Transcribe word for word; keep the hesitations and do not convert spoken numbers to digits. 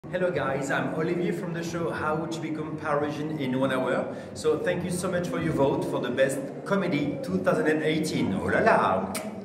Hello guys, I'm Olivier from the show How to Become Parisian in One Hour. So thank you so much for your vote for the best comedy two thousand eighteen. Oh la la!